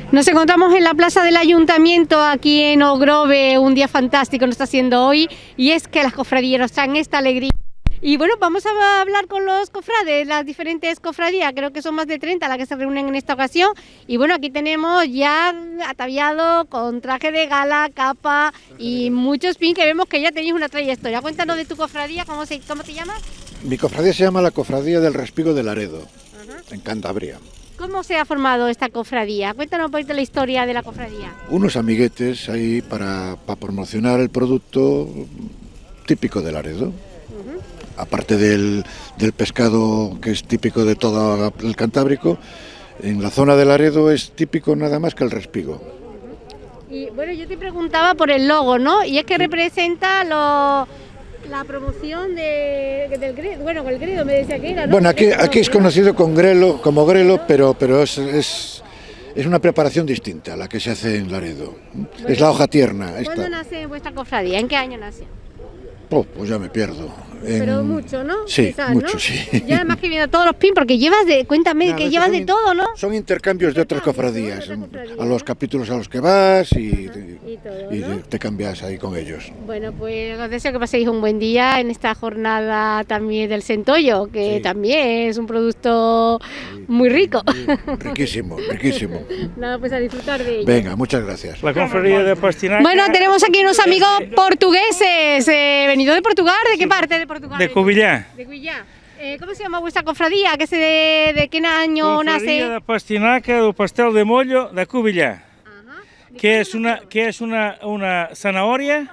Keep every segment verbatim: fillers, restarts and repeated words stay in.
Nos encontramos en la plaza del Ayuntamiento, aquí en Ogrove, un día fantástico nos está haciendo hoy, y es que las cofradías nos traen esta alegría. Y bueno, vamos a hablar con los cofrades, las diferentes cofradías, creo que son más de treinta las que se reúnen en esta ocasión. Y bueno, aquí tenemos ya ataviado con traje de gala, capa y muchos pins que vemos que ya tenéis una trayectoria. Cuéntanos de tu cofradía, ¿cómo, se, cómo te llamas? Mi cofradía se llama la Cofradía del Respigo de Laredo, uh-huh. en Cantabria. ¿Cómo se ha formado esta cofradía? Cuéntanos un poquito la historia de la cofradía. Unos amiguetes ahí para, para promocionar el producto típico de Laredo. Uh-huh. Aparte del, del pescado que es típico de todo el Cantábrico, en la zona de Laredo es típico nada más que el respigo. Uh-huh. Y bueno, yo te preguntaba por el logo, ¿no? Y es que representa lo... la promoción de, del Gredo, bueno, el Gredo me decía que era, ¿no? Bueno, aquí, aquí es conocido con grelo, como grelo, pero, pero es, es, es una preparación distinta a la que se hace en Laredo. Bueno, es la hoja tierna. ¿Cuándo esta. nace vuestra cofradía? ¿En qué año nació? Oh, pues ya me pierdo. En... Pero mucho, ¿no? Sí, quizás, mucho, ¿no? sí. Y además que viendo todos los pins, porque llevas de, cuéntame, Nada, que llevas de todo, ¿no? Son intercambios de otras cofradías, de otra cofradía, a los capítulos a los que vas y, Ajá, y, todo, y ¿no? te cambias ahí con ellos. Bueno, pues os deseo que paséis un buen día en esta jornada también del centollo, que sí. también es un producto muy rico. Riquísimo, riquísimo. Nada, pues a disfrutar de ello. Venga, muchas gracias. La cofradía de Pastinaca. Bueno, tenemos aquí unos amigos portugueses, eh, venidos de Portugal. ¿De qué sí. parte de Portugal? De Cubillá. De Cuillá. Eh, ¿Cómo se llama vuestra cofradía? ¿Qué se de, ¿De qué año cofradía nace? Cofradía da Pastinaca do Pastel de Mollo da Cubillá. Que es una que es una una zanahoria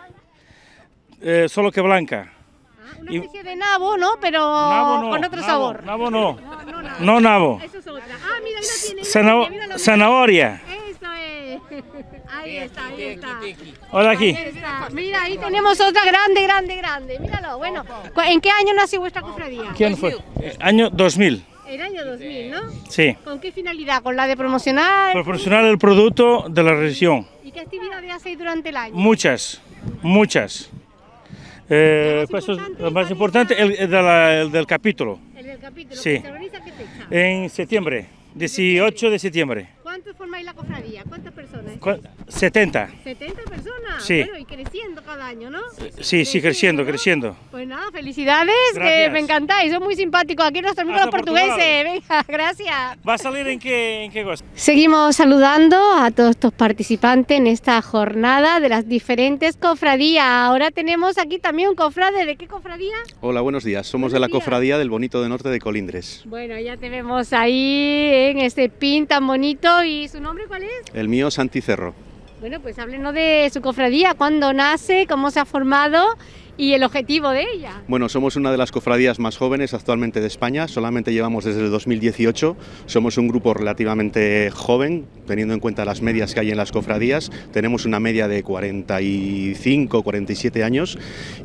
eh, solo que blanca. Ah, una especie y... de nabo, ¿no? Pero no, con otro nabo, sabor. Nabo no. No, no, nabo. No nabo. Eso es otra. Ah, mira, mira tiene. Zana... Mira, zanahoria. Eso es. Ahí está, ahí está. Hola aquí. Ahí está. Mira, ahí tenemos otra grande, grande, grande. Míralo. Bueno, ¿en qué año nació vuestra cofradía? ¿Quién fue? Eh, año dos mil. El año dos mil, ¿no? Sí. ¿Con qué finalidad? ¿Con la de promocionar? Promocionar el producto de la región. ¿Y qué actividades hacéis durante el año? Muchas, muchas. Eh, ¿Lo más pues importante, lo más importante el, el, de la, el del capítulo. ¿El del capítulo? Sí. ¿Se organiza qué fecha? En septiembre, dieciocho de septiembre. ¿Cuántos formáis la cofradía? ¿Cuántas personas? setenta. ¿setenta personas? Sí. Bueno, y creciendo cada año, ¿no? Sí, sí, creciendo, ¿no? creciendo. Pues nada, felicidades, gracias. Que me encantáis, son muy simpáticos aquí nuestros amigos los portugueses. Venga, gracias. ¿Va a salir en qué, en qué cosa? Seguimos saludando a todos estos participantes en esta jornada de las diferentes cofradías. Ahora tenemos aquí también un cofrade. ¿De qué cofradía? Hola, buenos días. Somos buenos de la días. Cofradía del Bonito de Norte de Colindres. Bueno, ya te vemos ahí en este pin tan bonito. ¿Y su nombre cuál es? El mío, Santi Cerro. Bueno, pues háblenos de su cofradía, cuándo nace, cómo se ha formado y el objetivo de ella. Bueno, somos una de las cofradías más jóvenes actualmente de España, solamente llevamos desde el dos mil dieciocho, somos un grupo relativamente joven, teniendo en cuenta las medias que hay en las cofradías, tenemos una media de cuarenta y cinco, cuarenta y siete años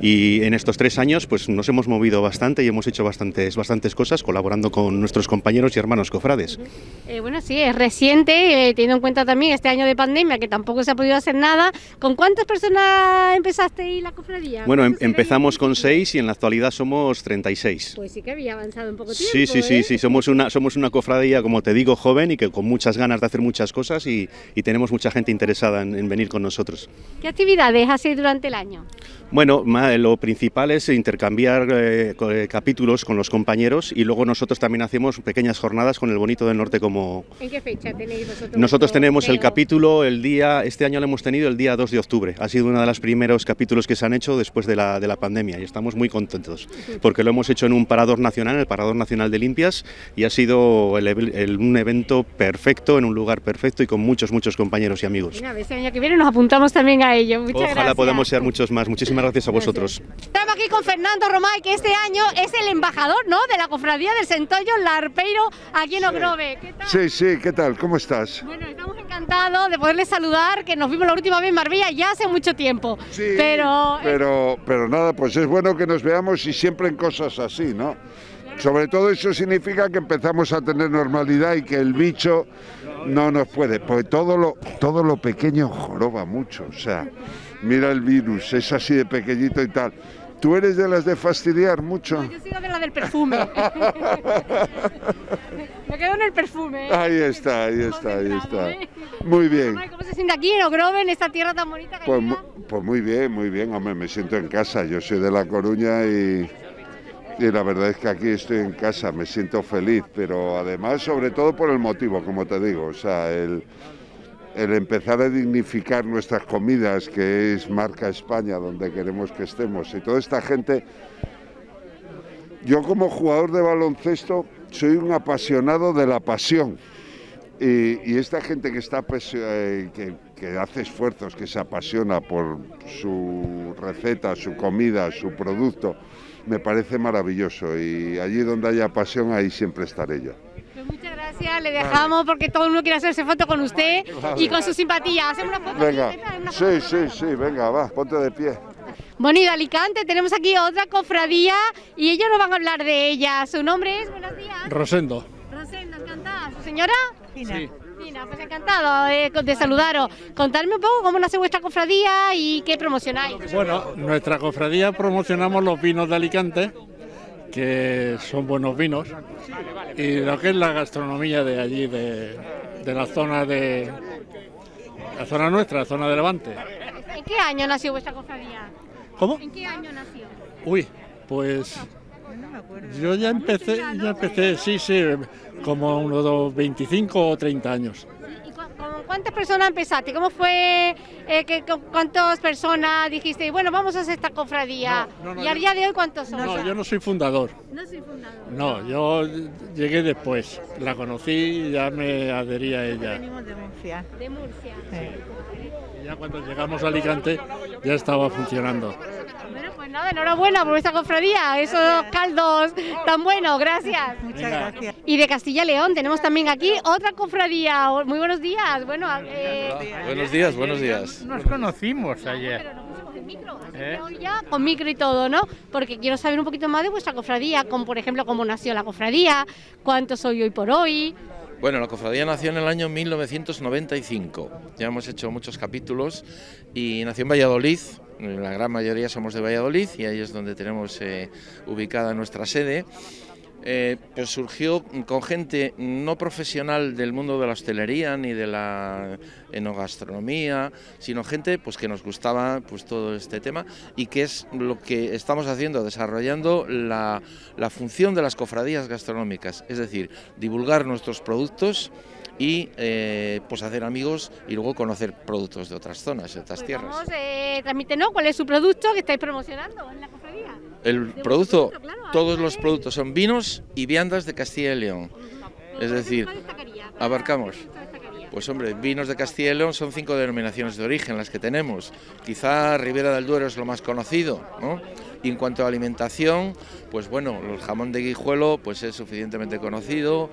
y en estos tres años pues nos hemos movido bastante y hemos hecho bastantes, bastantes cosas colaborando con nuestros compañeros y hermanos cofrades. Uh-huh. eh, bueno, sí, es reciente, eh, teniendo en cuenta también este año de pandemia que tampoco se ha podido hacer nada. ¿Con cuántas personas empezasteis la cofradía? Bueno, em empezamos con seis y en la actualidad somos treinta y seis. Pues sí que había avanzado un poco tiempo. Sí, sí, ¿eh? sí, sí, somos una, somos una cofradía, como te digo, joven y que con muchas ganas de hacer muchas cosas y, y tenemos mucha gente interesada en, en venir con nosotros. ¿Qué actividades hacéis durante el año? Bueno, lo principal es intercambiar eh, capítulos con los compañeros y luego nosotros también hacemos pequeñas jornadas con el Bonito del Norte como... ¿En qué fecha tenéis vosotros? Nosotros tenemos el capítulo el día, este año lo hemos tenido el día dos de octubre, ha sido uno de los primeros capítulos que se han hecho después de la, de la pandemia y estamos muy contentos porque lo hemos hecho en un parador nacional, el Parador Nacional de Limpias y ha sido el, el, un evento perfecto, en un lugar perfecto y con muchos, muchos compañeros y amigos. Venga, a ver si el año que viene nos apuntamos también a ello. Muchas Ojalá gracias. podamos ser muchos más, muchísimas gracias a vosotros. Gracias. Estamos aquí con Fernando Romay, que este año es el embajador, ¿no?, de la cofradía del Centollo Larpeiro aquí en Ogrove. ¿Qué tal? Sí, sí, ¿qué tal? ¿Cómo estás? Bueno, estamos encantados de poderles saludar, que nos vimos la última vez en Marbella ya hace mucho tiempo. Sí, pero... pero, pero nada, pues es bueno que nos veamos y siempre en cosas así, ¿no? Sobre todo eso significa que empezamos a tener normalidad y que el bicho no nos puede, porque todo lo, todo lo pequeño joroba mucho, o sea, mira el virus, es así de pequeñito y tal. ¿Tú eres de las de fastidiar mucho? No, yo soy de la del perfume. Me quedo en el perfume. ¿eh? Ahí está, ahí está, ahí está. Muy bien. ¿Cómo se siente aquí en Ogrove, en esta tierra tan bonita? Pues, pues muy bien, muy bien, hombre, me siento en casa. Yo soy de La Coruña y, y la verdad es que aquí estoy en casa, me siento feliz, pero además, sobre todo por el motivo, como te digo, o sea, el... el empezar a dignificar nuestras comidas, que es marca España, donde queremos que estemos, y toda esta gente. Yo como jugador de baloncesto soy un apasionado de la pasión, y, y esta gente que, está, eh, que, que hace esfuerzos, que se apasiona por su receta, su comida, su producto, me parece maravilloso, y allí donde haya pasión, ahí siempre estaré yo. Pues muchas gracias, le dejamos porque todo el mundo quiere hacerse foto con usted y con su simpatía. ¿Hacemos una foto? Venga, aquí? Una sí, foto. sí, sí, venga, va, ponte de pie. Bueno, y de Alicante tenemos aquí otra cofradía y ellos nos van a hablar de ella. ¿Su nombre es? Buenos días. Rosendo. Rosendo, encantada. ¿Su señora? Fina. Sí. Fina, pues encantado eh, de saludaros. Contadme un poco cómo nace vuestra cofradía y qué promocionáis. Bueno, nuestra cofradía promocionamos los vinos de Alicante, que son buenos vinos, y lo que es la gastronomía de allí, de, de la zona de la zona nuestra, la zona de Levante. ¿En qué año nació vuestra cofradía? ¿Cómo? ¿En qué año nació? Uy, pues yo ya empecé, ya empecé, sí, sí, como unos veinticinco o treinta años. ¿Y cu con cuántas personas empezaste? ¿Cómo fue? Eh, que, con ¿Cuántas personas dijiste, bueno, vamos a hacer esta cofradía? No, no, no, ¿Y al yo, día de hoy cuántos son? No, yo no soy fundador. No soy fundador. No, yo llegué después. La conocí y ya me adherí a ella. Venimos de Murcia. De Murcia. Sí. Y ya cuando llegamos a Alicante ya estaba funcionando. Bueno, pues nada, enhorabuena por esta cofradía, esos caldos tan buenos, gracias. Muchas Venga. gracias. Y de Castilla y León tenemos también aquí otra cofradía. Muy buenos días. Bueno, eh, Buenos días, buenos días. Nos conocimos ayer. pero nos pusimos el micro, así ¿Eh? que hoy ya con micro y todo, ¿no? Porque quiero saber un poquito más de vuestra cofradía, como por ejemplo cómo nació la cofradía, cuántos soy hoy por hoy. Bueno, la cofradía nació en el año mil novecientos noventa y cinco. Ya hemos hecho muchos capítulos y nació en Valladolid. La gran mayoría somos de Valladolid y ahí es donde tenemos eh, ubicada nuestra sede. Eh, pues surgió con gente no profesional del mundo de la hostelería ni de la enogastronomía, sino gente pues que nos gustaba pues todo este tema y que es lo que estamos haciendo, desarrollando la, la función de las cofradías gastronómicas, es decir, divulgar nuestros productos y eh, pues hacer amigos y luego conocer productos de otras zonas, de otras Pues tierras. vamos, eh, transmítenos cuál es su producto que estáis promocionando en la cofradía. El De producto, vuestro producto, claro, todos ahí los hay. productos son vinos y viandas de Castilla y León. Es decir, abarcamos. Pues hombre, vinos de Castilla y León son cinco denominaciones de origen las que tenemos. Quizá Ribera del Duero es lo más conocido, ¿no? Y en cuanto a alimentación, pues bueno, el jamón de Guijuelo pues es suficientemente conocido,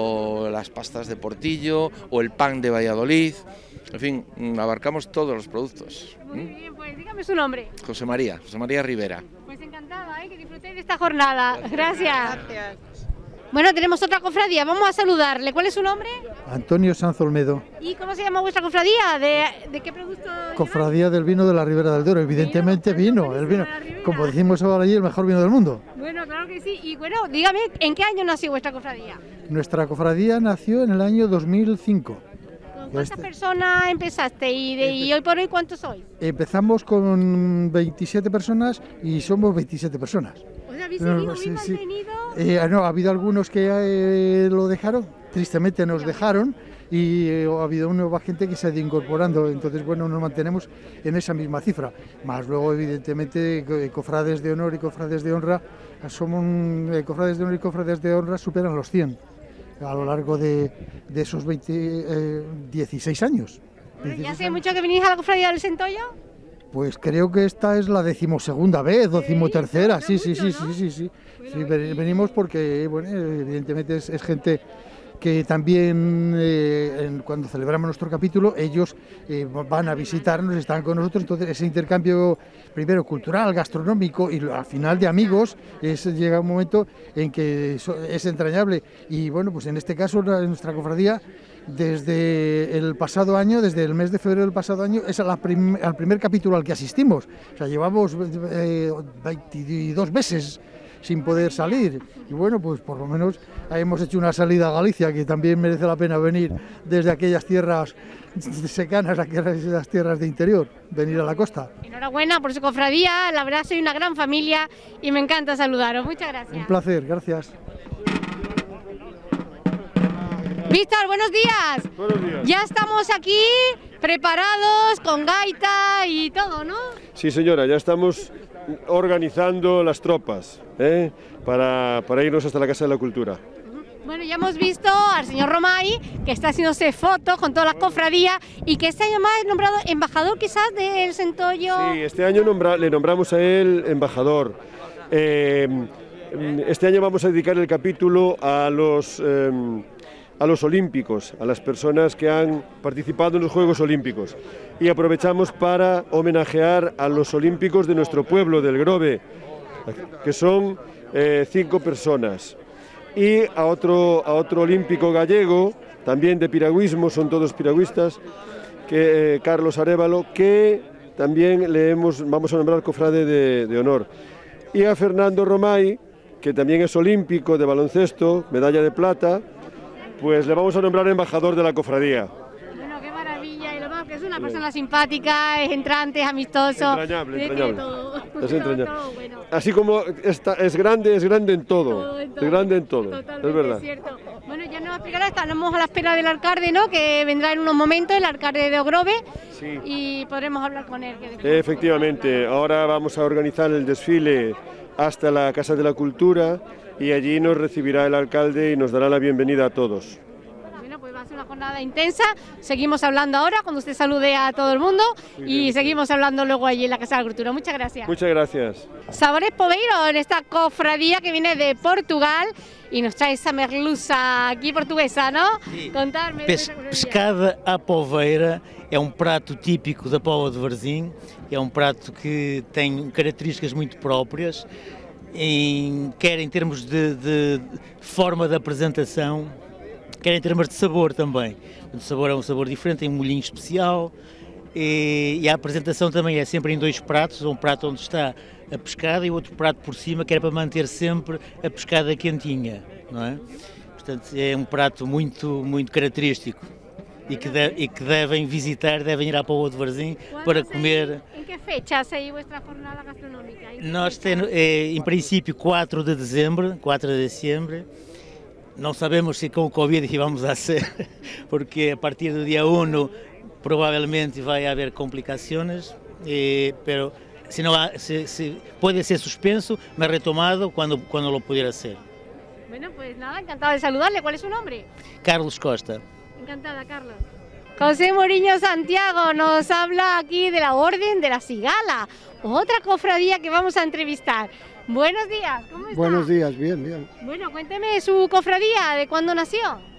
o las pastas de Portillo, o el pan de Valladolid. En fin, abarcamos todos los productos. Muy bien, pues dígame su nombre. José María, José María Rivera. Pues encantada, ¿eh? Que disfrutéis de esta jornada. Gracias. Gracias. Bueno, tenemos otra cofradía, vamos a saludarle. ¿Cuál es su nombre? Antonio Sanz Olmedo, ¿Y cómo se llama vuestra cofradía? ¿De, de qué producto? cofradía del vino de la Ribera del Duero, evidentemente vino, el vino, como decimos ahora allí, el mejor vino del mundo. Bueno, claro que sí. Y bueno, dígame, ¿en qué año nació vuestra cofradía? Nuestra cofradía nació en el año dos mil cinco. ¿Con cuántas Este- personas empezaste y, de, y hoy por hoy cuántos sois? Empezamos con veintisiete personas y somos veintisiete personas. O sea, habéis No, seguido, sí, habéis sí. mantenido... Eh, no, ha habido algunos que eh, lo dejaron, tristemente nos dejaron, y eh, ha habido una nueva gente que se ha ido incorporando, entonces bueno, nos mantenemos en esa misma cifra, más luego evidentemente co- cofrades de honor y cofrades de honra, somos eh, cofrades de honor y cofrades de honra superan los cien a lo largo de, de esos veinte, eh, dieciséis años. Bueno, ¿ya dieciséis hace años. mucho que venís a la cofradía del Centollo? Pues creo que esta es la decimosegunda vez, decimotercera, Sí, sí, sí, sí, mucho, ¿no? sí, sí, sí. Bueno, Sí, y- ven- venimos porque, bueno, evidentemente es, es gente que también eh, en- cuando celebramos nuestro capítulo, ellos eh, van a visitarnos, están con nosotros, entonces ese intercambio primero cultural, gastronómico y lo- al final de amigos, es, llega un momento en que so- es entrañable y bueno, pues en este caso la- nuestra cofradía desde el pasado año, desde el mes de febrero del pasado año, es a la prim al primer capítulo al que asistimos. O sea, llevamos eh, veintidós meses sin poder salir. Y bueno, pues por lo menos hemos hecho una salida a Galicia, que también merece la pena venir desde aquellas tierras secanas, aquellas tierras de interior, venir a la costa. Enhorabuena por su cofradía, la verdad soy una gran familia y me encanta saludaros. Muchas gracias. Un placer, gracias. Víctor, buenos días. Buenos días. Ya estamos aquí preparados con gaita y todo, ¿no? Sí, señora, ya estamos organizando las tropas ¿eh? para, para irnos hasta la Casa de la Cultura. Bueno, ya hemos visto al señor Romay, que está haciéndose fotos con todas las cofradías y que este año más es nombrado embajador quizás del Centollo. Sí, este año nombra, le nombramos a él embajador. Eh, este año vamos a dedicar el capítulo a los... Eh, a los olímpicos, a las personas que han participado en los Juegos Olímpicos, y aprovechamos para homenajear a los olímpicos de nuestro pueblo, del Grove, que son eh, cinco personas, y a otro, a otro olímpico gallego, también de piragüismo, son todos piragüistas, que, eh, Carlos Arévalo, que también le hemos, vamos a nombrar cofrade de, de honor, y a Fernando Romay, que también es olímpico de baloncesto, medalla de plata, pues le vamos a nombrar embajador de la cofradía. Bueno, qué maravilla, y lo más que es una persona simpática, es entrante, es amistoso. Entrañable, entrañable. Todo. Es entrañable. Todo, bueno. Así como está, es grande, es grande en todo. Todo, en todo. Es grande en todo, Totalmente es verdad. Cierto. Bueno, ya nos explicará, estamos a la espera del alcalde, ¿no? Que vendrá en unos momentos, el alcalde de Ogrove, sí. Y podremos hablar con él. Que Efectivamente, ahora vamos a organizar el desfile hasta la Casa de la Cultura y allí nos recibirá el alcalde y nos dará la bienvenida a todos. Pues va a ser una jornada intensa, seguimos hablando ahora cuando usted salude a todo el mundo y seguimos hablando luego allí en la Casa de la Cultura. Muchas gracias. Muchas gracias. Sabores Poveiro, en esta cofradía que viene de Portugal y nos trae esa merluza aquí portuguesa, ¿no? Sí. Contarme. Pes pescada à poveira é um prato típico da Póvoa de Varzim, é um prato que tem características muito próprias, em, quer em termos de, de forma de apresentação, quer em termos de sabor também. O sabor é um sabor diferente, tem um molhinho especial e, e a apresentação também é sempre em dois pratos, um prato onde está a pescada e outro prato por cima, que é para manter sempre a pescada quentinha, não é? Portanto, é um prato muito, muito característico e que, de, e que devem visitar, devem ir à Póvoa de Varzim para comer. Em que fecha sai vuestra jornada gastronómica? Nós temos, é, em princípio, quatro de dezembro, quatro de dezembro. Não sabemos se com o Covid vamos a ser, porque a partir do dia um provavelmente vai haver complicações, eh, pero se não há, se, se, pode ser suspenso, mas retomado quando, quando lo pudiera ser. Bueno, pues nada, encantado de saludarle. ¿Cuál es su nombre? Carlos Costa. Encantada, Carlos. José Moriño Santiago nos habla aquí de la Orden de la Cigala, otra cofradía que vamos a entrevistar. Buenos días, ¿cómo está? Buenos días, bien, bien. Bueno, cuénteme su cofradía, ¿de cuándo nació?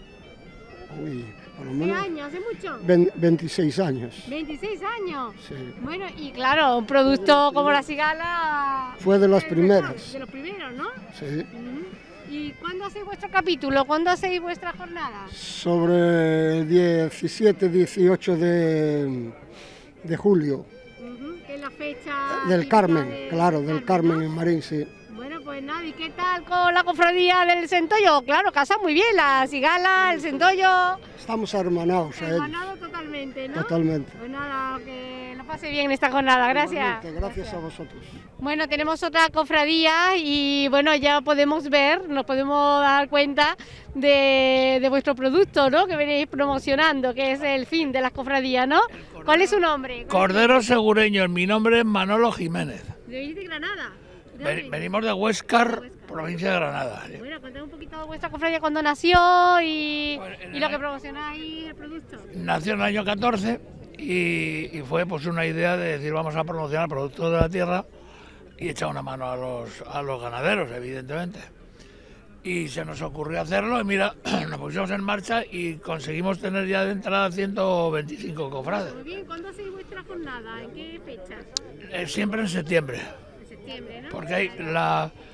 Uy, por lo ¿Qué menos año? ¿Hace mucho? veintiséis años. veintiséis años. Sí. Bueno, y claro, un producto como la Cigala... Fue de las eh, primeras. De los primeros, ¿no? Sí. Uh-huh. ¿Y cuándo hacéis vuestro capítulo? ¿Cuándo hacéis vuestra jornada? Sobre el diecisiete, dieciocho de, de julio. Uh-huh. Que es la fecha... Del Carmen, de, claro, del del Carmen, Carmen ¿no? en Marín, sí. Bueno, pues nada, ¿y qué tal con la cofradía del Centollo? Claro, casa muy bien, la Cigala, el Centollo... Estamos hermanados a ellos. Hermanado totalmente, ¿no? Totalmente. Pues nada, que lo pase bien esta jornada, gracias. Igualmente, gracias a vosotros. Bueno, tenemos otra cofradía y bueno, ya podemos ver, nos podemos dar cuenta de, de vuestro producto, ¿no? Que venís promocionando, que es el fin de las cofradías, ¿no? ¿Cuál es su nombre? Cordero Segureño, mi nombre es Manolo Jiménez. ¿Venís de Granada? ¿De Ven, venimos de Huéscar, provincia de Granada. Sí. Bueno, contad un poquito de vuestra cofradía cuando nació y, y lo que promocionáis el producto. Nació en el año catorce y, y fue pues una idea de decir vamos a promocionar productos de la tierra y echar una mano a los, a los ganaderos, evidentemente. Y se nos ocurrió hacerlo y mira, nos pusimos en marcha y conseguimos tener ya de entrada ciento veinticinco cofrades. Muy bien, ¿cuándo hacéis vuestra jornada? ¿En qué fechas? Eh, siempre en septiembre. En septiembre, ¿no? Porque hay la,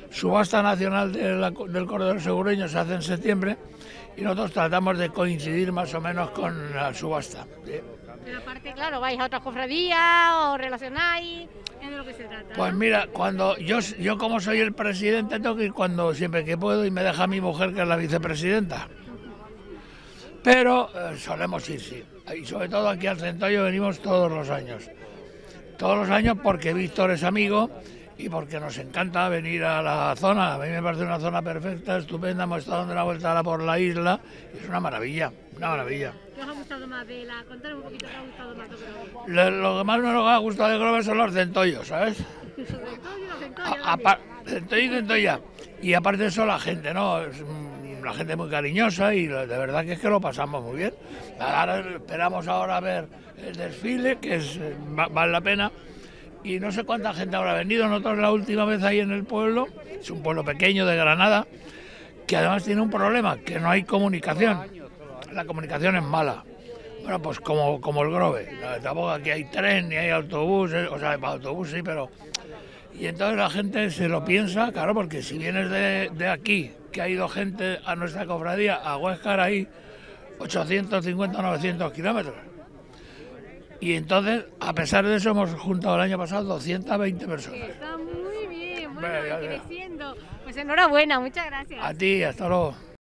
subasta nacional de la, del corredor segureño se hace en septiembre y nosotros tratamos de coincidir más o menos con la subasta. ¿Sí? Pero aparte, claro, vais a otras cofradías o relacionáis, es de lo que se trata. Pues mira, cuando yo, yo como soy el presidente, tengo que ir cuando siempre que puedo y me deja mi mujer, que es la vicepresidenta. Pero eh, solemos ir, sí. Y sobre todo aquí al Centollo venimos todos los años. Todos los años porque Víctor es amigo y porque nos encanta venir a la zona. A mí me parece una zona perfecta, estupenda. Hemos estado dando una vuelta por la isla. Es una maravilla, una maravilla. ¿Qué os ha gustado más de la? Contanos un poquito qué os ha gustado más de Grove. Lo, lo que más nos ha gustado de Grove son los centollos, ¿sabes? ¿Los centollos, los centollos? A, a, centollo y centolla. Y aparte de eso la gente, ¿no? Es la gente muy cariñosa y de verdad que es que lo pasamos muy bien. Ahora esperamos ahora a ver el desfile, que es, vale la pena. Y no sé cuánta gente habrá venido. Nosotros la última vez ahí en el pueblo, es un pueblo pequeño de Granada, que además tiene un problema, que no hay comunicación. La comunicación es mala. Bueno, pues como, como el Grove. Tampoco aquí hay tren ni hay autobús, o sea, hay autobús sí, pero... Y entonces la gente se lo piensa, claro, porque si vienes de, de aquí, que ha ido gente a nuestra cofradía, a Huéscar ahí, ochocientos cincuenta, novecientos kilómetros. Y entonces, a pesar de eso, hemos juntado el año pasado doscientas veinte personas. Está muy bien, bueno, Venga, creciendo. Pues enhorabuena, muchas gracias. A ti, hasta luego.